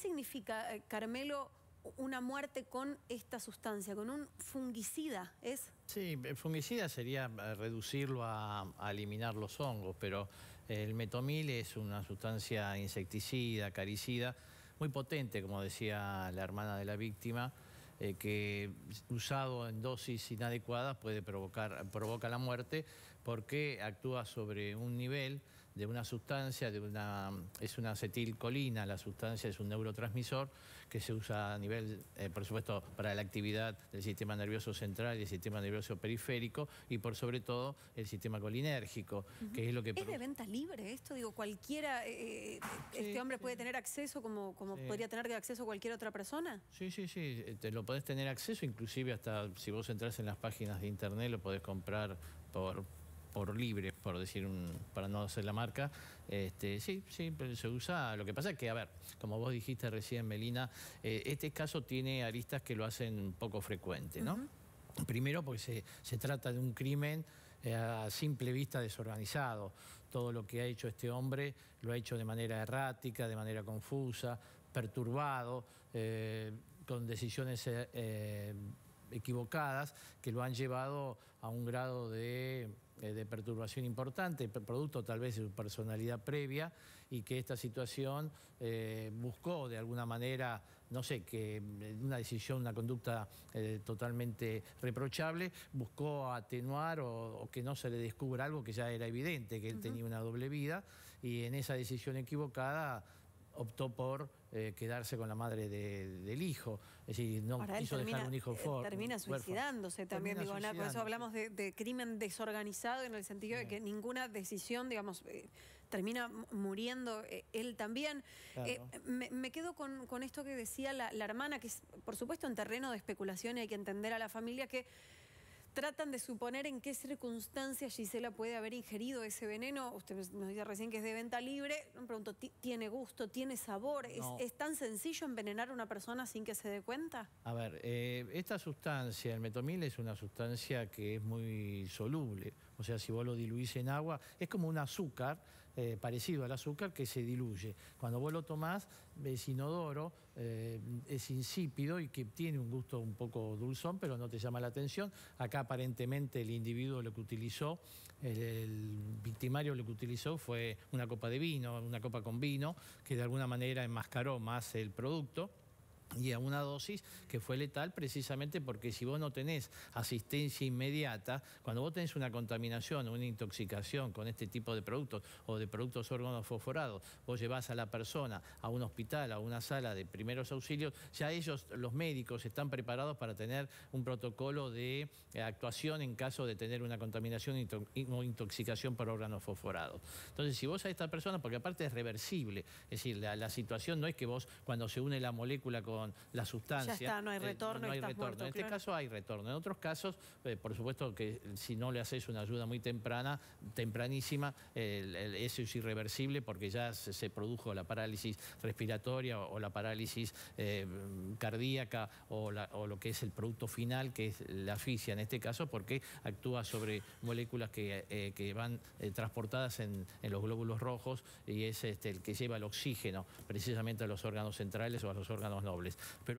significa, Carmelo, una muerte con esta sustancia, con un fungicida? ¿Es? Sí, el fungicida sería reducirlo a eliminar los hongos, pero el metomil es una sustancia insecticida, acaricida, muy potente, como decía la hermana de la víctima, que usado en dosis inadecuadas provoca la muerte, porque actúa sobre un nivel de una sustancia, es una acetilcolina, la sustancia es un neurotransmisor que se usa a nivel, por supuesto, para la actividad del sistema nervioso central y el sistema nervioso periférico, y por sobre todo el sistema colinérgico, que es lo que... ¿Es de venta libre esto? Digo, cualquiera, este hombre puede tener acceso como podría tener acceso cualquier otra persona. Sí, te lo podés tener acceso, inclusive hasta si vos entras en las páginas de internet lo podés comprar por libre, por decir, para no hacer la marca. Sí, pero se usa. Lo que pasa es que, a ver, como vos dijiste recién, Melina, este caso tiene aristas que lo hacen poco frecuente, ¿no? Primero porque se trata de un crimen a simple vista desorganizado. Todo lo que ha hecho este hombre lo ha hecho de manera errática, de manera confusa, perturbado, con decisiones equivocadas que lo han llevado a un grado de perturbación importante, producto tal vez de su personalidad previa, y que esta situación buscó de alguna manera, no sé, que una decisión, una conducta totalmente reprochable, buscó atenuar o que no se le descubra algo que ya era evidente, que él tenía una doble vida, y en esa decisión equivocada optó por quedarse con la madre del hijo. Es decir, no quiso dejar un hijo termina suicidándose también. Con eso hablamos de crimen desorganizado, en el sentido de que ninguna decisión, digamos, termina muriendo él también. Claro. Me quedo con esto que decía la hermana, que es, por supuesto, en terreno de especulación, y hay que entender a la familia que tratan de suponer en qué circunstancias Gisela puede haber ingerido ese veneno. Usted nos dice recién que es de venta libre. Me pregunto, ¿tiene gusto, tiene sabor? No. ¿Es tan sencillo envenenar a una persona sin que se dé cuenta? A ver, esta sustancia, el metomil, es una sustancia que es muy soluble. O sea, si vos lo diluís en agua, es como un azúcar, parecido al azúcar, que se diluye. Cuando vos lo tomás, es inodoro, es insípido y que tiene un gusto un poco dulzón, pero no te llama la atención. Acá aparentemente el individuo lo que utilizó, el victimario lo que utilizó fue una copa de vino, una copa con vino, que de alguna manera enmascaró más el producto, y a una dosis que fue letal, precisamente porque si vos no tenés asistencia inmediata, cuando vos tenés una contaminación o una intoxicación con este tipo de productos o de productos organofosforados, vos llevás a la persona a un hospital, a una sala de primeros auxilios, ya ellos, los médicos, están preparados para tener un protocolo de actuación en caso de tener una contaminación o intoxicación por organofosforados. Entonces, si vos a esta persona, porque aparte es reversible, es decir, la situación no es que vos, cuando se une la molécula con la sustancia, ya está, no hay retorno, no hay estás retorno. Muerto, en este caso hay retorno. En otros casos, por supuesto que si no le haces una ayuda muy tempranísima, eso es irreversible, porque ya se produjo la parálisis respiratoria o la parálisis cardíaca o lo que es el producto final, que es la asfixia en este caso, porque actúa sobre moléculas que van transportadas en los glóbulos rojos, y es el que lleva el oxígeno precisamente a los órganos centrales o a los órganos nobles. Pero